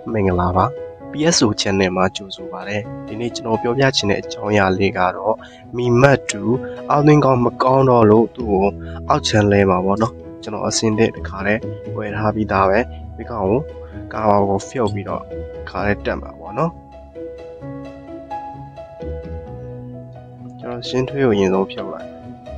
မင်္ဂလာပါ PSO channel မှာကြိုဆိုပါရစေဒီနေ့ကျွန်တော်ပြောပြချင်တဲ့အကြောင်းအရာလေးကတော့မီမတ်တူအောက်သွင်းကောင်းမကောင်းတော့လို့သူ့ကိုအောက် channel မှာပေါ့နော်ကျွန်တော်အစင်းတဲ့တခါလဲဝယ်ထားပြီးသားပဲဒီကောင်ကိုကာဘာကိုဖျောက်ပြီးတော့ခါလဲတက်မှာပေါ့နော်ကျွန်တော်ရှင်းထွေးကိုအရင်ဆုံးဖြုတ်လိုက်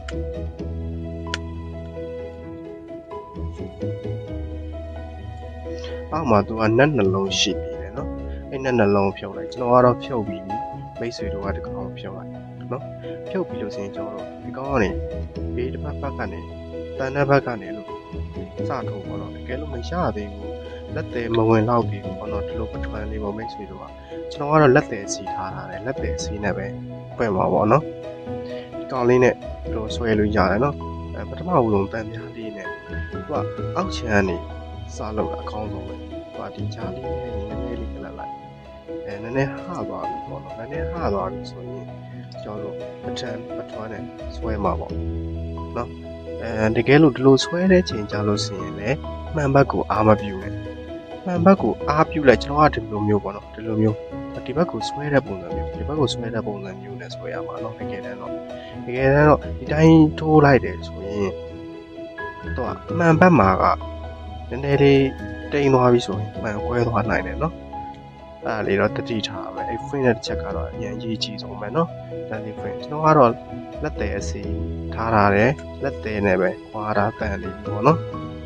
အောက်မှာသူကနက်နှလုံးရှိပြီလေနော်အဲ့နက်နှလုံးဖြုတ်လိုက်ကျွန်တော်ကတော့ဖြုတ်ပြီးမိတ်ဆွေတို့ကဒီကောင်ဖြုတ်လိုက်နော်ဖြုတ်ပြီးလို့ဆိုရင်ကျွန်တော်တို့ဒီကောင်ကနေဘေးတစ်ဖက်ကနေတန်တဲ့ဘက်ကနေလို့စထိုးပေါ့နော်တကယ်လို့မရသေးဘူးလက်သေးမဝင်တော့ဘူးပေါ့နော်ဒီလိုပထွန်းလေးပေါ့မိတ်ဆွေတို့ကကျွန်တော်ကတော့လက်သေးစီထားတာလေလက်သေးစီနဲ့ပဲဖွင့်ပါပေါ့နော်ဒီကောင်လေးနဲ့တို့ဆွဲလို့ရတယ်နော်ပထမဦးဆုံးတန်ပြားလေးနဲ့သူကအောက်ချမ်းနေစားလို့အကောင်းဆုံးပဲသူကဒီချားလေးနဲ့နည်းနည်းလေးကလပ်လိုက်နည်းနည်းဟသွားပြီပေါ့နော်နည်းနည်းဟသွားပြီဆိုရင်ကျွန်တော်တို့ပထွန်းနဲ့ဆွဲမှာပေါ့နော်တကယ်လို့ဒီလိုဆွဲတဲ့ချိန်ကြလို့ဆိုရင်လည်းမှန်ဘက်ကိုအားမပြုနဲ့မှန်ဘက်ကိုအားပြုလိုက်ကျွန်တော်ကဒီလိုမျိုးပေါ့နော်ဒီလိုမျိုးဒီဘက်ကိုဆွဲတဲ့ပုံစံမျိုးဒီဘက်ကိုဆွဲတဲ့ပုံစံမျိုးနဲ့ဆွဲရမှာနော်တကယ်တမ်းတော့ဒီတိုင်းထိုးလိုက်တယ်ဆိုရင်တော့မှန်ဘက်မှာကနည်းနည်းလေးတိမ်သွားပြီဆိုရင်မှန်ကွဲသွားနိုင်တယ်နော်အဲ့ဒါလေးတော့တတိထားပဲအဲ့ frame တဲ့တစ်ချက်ကတော့အရင်ကြီးကြီးဆုံးပဲနော်ဒါလေး frame ကျွန်တော်ကတော့လက်သေးအစီထားရတယ်လက်သေးနဲ့ပဲခွာတာတန်လေးပေါ့နော်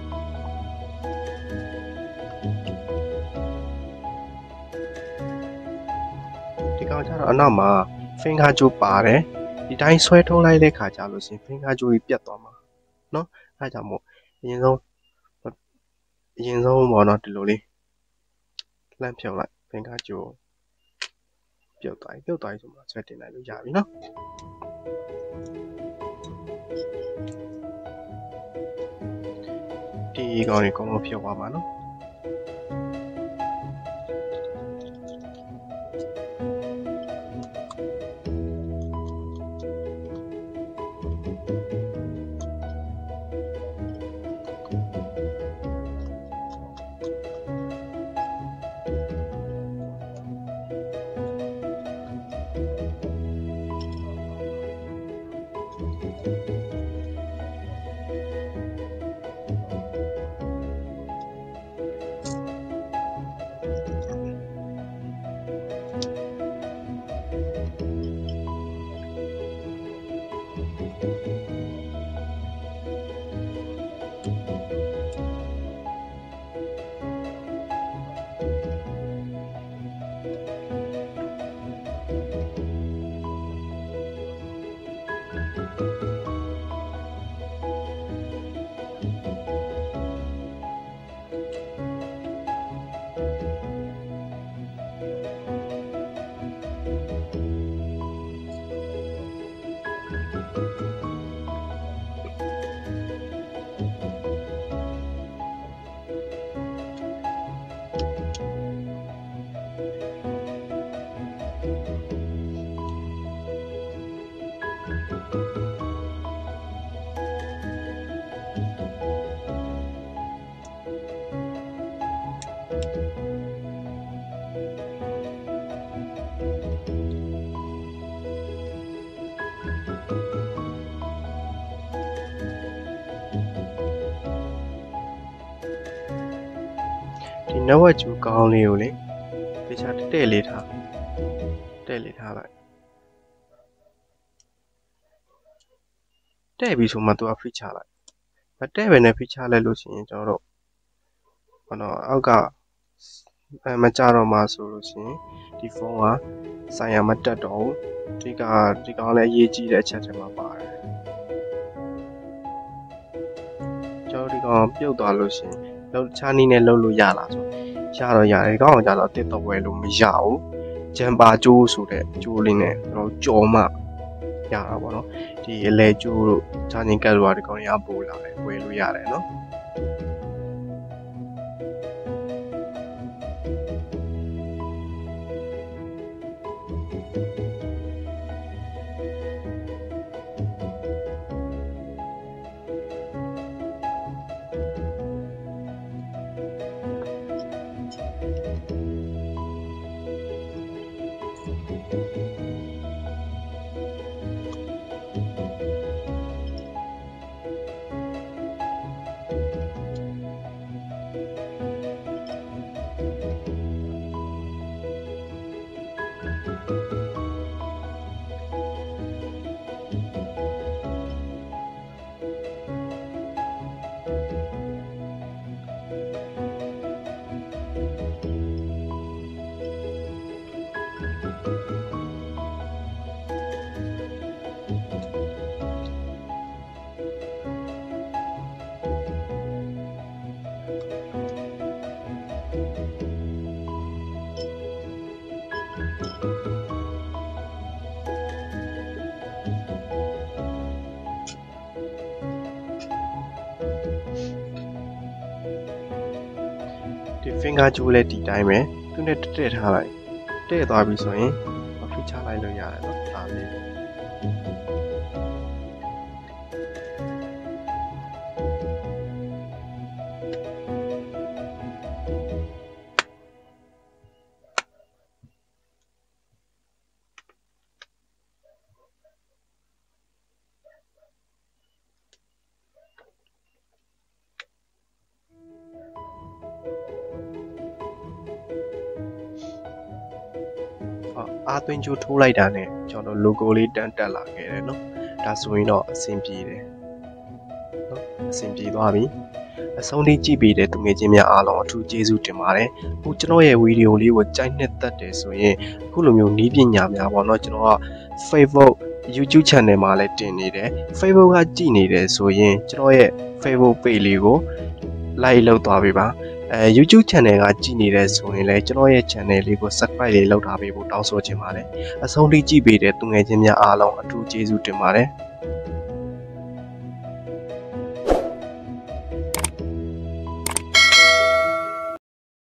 ဒီကောင်ကျတော့အနောက်မှာ finger ကြိုးပါတယ်ဒီတိုင်းဆွဲထိုးလိုက်တဲ့ခါကျလို့ရှင် finger ကြိုးကြီးပြတ်သွားမှာနော်အဲ့ဒါကြောင့်မို့အရင်ဆုံးပေါ့နော်ဒီလိုလေးလှမ်းဖြုတ်လိုက် finger ကြိုးပြုတ်သွားပြီဆိုမှဆွဲတင်လိုက်လို့ရပြီနော်ဒီကောင်လေးကောင်းလို့ဖြုတ်သွားမှာနော်ဒီနဝက်ကျူကောင်းလေးကိုလေတခြားတဲ့လေးထားလိုက်တဲ့ပြီဆိုမှသူက feature လိုက်မတဲ့ပဲနဲ့ feature လိုက်လို့ရှိရင်ကျွန်တော်တို့ဘောနော်အောက်ကမကြတော့မှဆိုလို့ရှိရင်ဒီဖုန်းကဆိုင်ရာမတက်တော့ဘူးဒီကောင်လည်းအရေးကြီးတဲ့အချက်တွေမှာပါတယ်ကျွန်တော်ဒီကောင်ပြုတ်သွားလို့ရှိရင်လောက်ချားနီးနဲ့လှုပ်လို့ရလားဆိုရတော့ရတယ်ဒီကောင်ကကြတော့တစ်တော့ဝယ်လို့မရဘူးဂျမ်ပါကျိုးဆိုတဲ့ကျိုးလေးနဲ့ကျွန်တော်ကြော်မှရတာပေါ့နော်ဒီအလဲကျိုးတို့ချားနေကတ်လို့ဒီကောင်ရပို့လာတယ်ဝယ်လို့ရတယ်နော် finger ကျိုးလည်းဒီတိုင်းပဲသူနဲ့တက်ထားလိုက်တဲ့သွားပြီဆိုရင်ဖိချလိုက်လို့ရတယ်နော်ဒါလေးအားသွင်းကြိုးထိုးလိုက်တာနဲ့ကျွန်တော် logo လေးတန်းတက်လာခဲ့တယ်နော်ဒါဆိုရင်တော့အဆင်ပြေတယ်နော်အဆင်ပြေသွားပြီအဆုံးထိကြည့်ပေးတဲ့သူငယ်ချင်းများအားလုံးအထူးကျေးဇူးတင်ပါတယ်အခုကျွန်တော်ရဲ့ဗီဒီယိုလေးကိုကြိုက်နှစ်သက်တယ်ဆိုရင်အခုလိုမျိုးနည်းပညာများပေါ့နော်ကျွန်တော်က Facebook YouTube channel မှာလည်းတင်နေတယ် Facebook ကကြည့်နေတယ်ဆိုရင်ကျွန်တော်ရဲ့ Facebook page လေးကို like လုပ်သွားပေးပါYouTube channel ကကြည့်နေတဲ့ဆိုရင်လည်းကျွန်တော်ရဲ့ channel လေးကို subscribe လေးလုပ်ထားပေးဖို့တောင်းဆိုချင်ပါတယ်အဆုံးထိကြည့်ပေးတဲ့သူငယ်ချင်းများအားလုံးအထူးကျေးဇူးတင်ပါတယ်